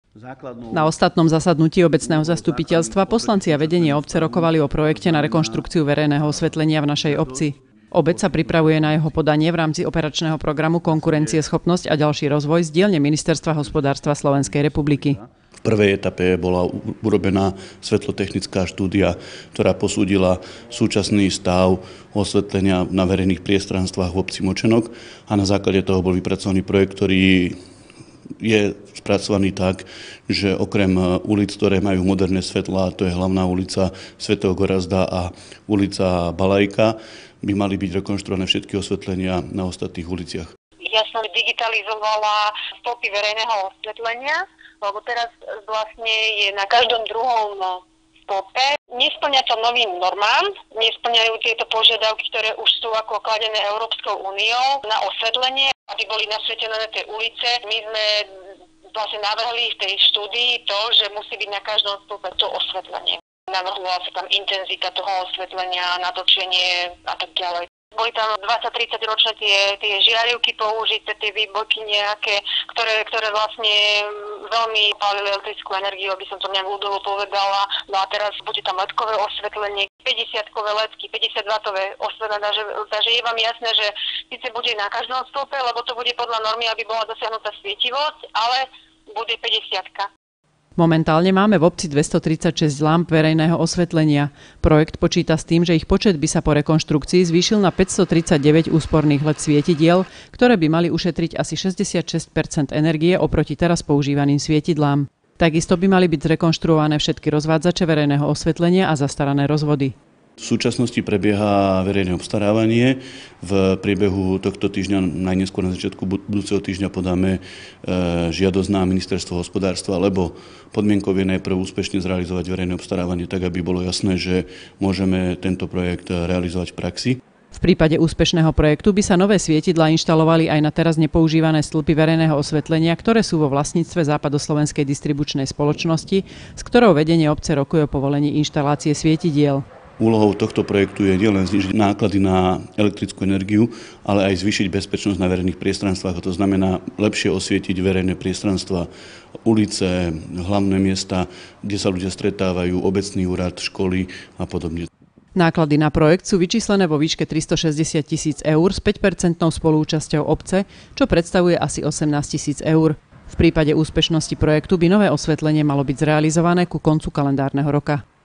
Na ostatnom zasadnutí obecného zastupiteľstva poslanci a vedenie obce rokovali o projekte na rekonštrukciu verejného osvetlenia v našej obci. Obec sa pripravuje na jeho podanie v rámci operačného programu Konkurencieschopnosť a ďalší rozvoj z dielne Ministerstva hospodárstva Slovenskej republiky. V prvej etape bola urobená svetlotechnická štúdia, ktorá posúdila súčasný stav osvetlenia na verejných priestranstvách v obci Močenok a na základe toho bol vypracovaný projekt, ktorý je spracovaný tak, že okrem ulic, ktoré majú moderné svetlá, to je hlavná ulica Svätého Gorazda a ulica Balajka, by mali byť rekonštruované všetky osvetlenia na ostatných uliciach. Ja som digitalizovala stĺpy verejného osvetlenia, lebo teraz vlastne je na každom druhom stĺpe. Nespĺňa to novým normám, nespĺňajú tieto požiadavky, ktoré už sú ako kladené Európskou úniou na osvetlenie, aby boli nasvietené tie ulice. My sme vlastne navrhli v tej štúdii to, že musí byť na každom stĺpe to osvetlenie. Navrhovala sa tam intenzita toho osvetlenia, natočenie a tak ďalej. Boli tam 20-30 ročné tie žiarivky použité, tie výboky nejaké, ktoré vlastne veľmi pálili elektrickú energiu, aby som to nejak ľudovo povedala. No a teraz bude tam ledkové osvetlenie, 50-kové ledky, 50W osvetlenie, takže je vám jasné, že síce bude na každom stĺpe, lebo to bude podľa normy, aby bola dosiahnutá svietivosť, ale bude 50-ka. Momentálne máme v obci 236 lamp verejného osvetlenia. Projekt počíta s tým, že ich počet by sa po rekonštrukcii zvýšil na 539 úsporných LED svietidiel, ktoré by mali ušetriť asi 66% energie oproti teraz používaným svietidlám. Takisto by mali byť zrekonštruované všetky rozvádzače verejného osvetlenia a zastarané rozvody. V súčasnosti prebieha verejné obstarávanie. V priebehu tohto týždňa, najneskôr na začiatku budúceho týždňa podáme žiadosť na Ministerstvo hospodárstva, lebo podmienkou je najprv úspešne zrealizovať verejné obstarávanie tak, aby bolo jasné, že môžeme tento projekt realizovať v praxi. V prípade úspešného projektu by sa nové svietidlá inštalovali aj na teraz nepoužívané stĺpy verejného osvetlenia, ktoré sú vo vlastníctve Západoslovenskej distribučnej spoločnosti, s ktorou vedenie obce rokuje o povolení inštalácie svietidiel. Úlohou tohto projektu je nielen znížiť náklady na elektrickú energiu, ale aj zvýšiť bezpečnosť na verejných priestranstvách. To znamená lepšie osvietiť verejné priestranstva, ulice, hlavné miesta, kde sa ľudia stretávajú, obecný úrad, školy a podobne. Náklady na projekt sú vyčíslené vo výške 360 000 eur s 5% spoluúčasťou obce, čo predstavuje asi 18 000 eur. V prípade úspešnosti projektu by nové osvetlenie malo byť zrealizované ku koncu kalendárneho roka.